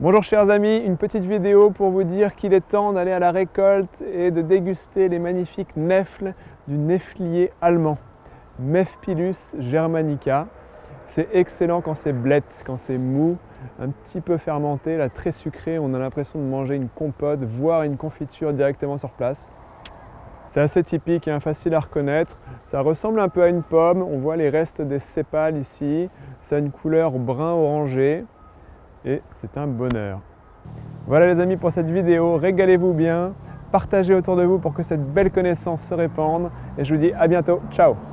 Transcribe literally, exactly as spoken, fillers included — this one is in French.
Bonjour chers amis, une petite vidéo pour vous dire qu'il est temps d'aller à la récolte et de déguster les magnifiques nèfles du néflier allemand, Mephiplus germanica. C'est excellent quand c'est blette, quand c'est mou, un petit peu fermenté, là, très sucré, on a l'impression de manger une compote, voire une confiture directement sur place. C'est assez typique et facile à reconnaître. Ça ressemble un peu à une pomme, on voit les restes des sépales ici, ça a une couleur brun orangé. Et c'est un bonheur. Voilà les amis pour cette vidéo, régalez-vous bien, partagez autour de vous pour que cette belle connaissance se répande et je vous dis à bientôt, ciao!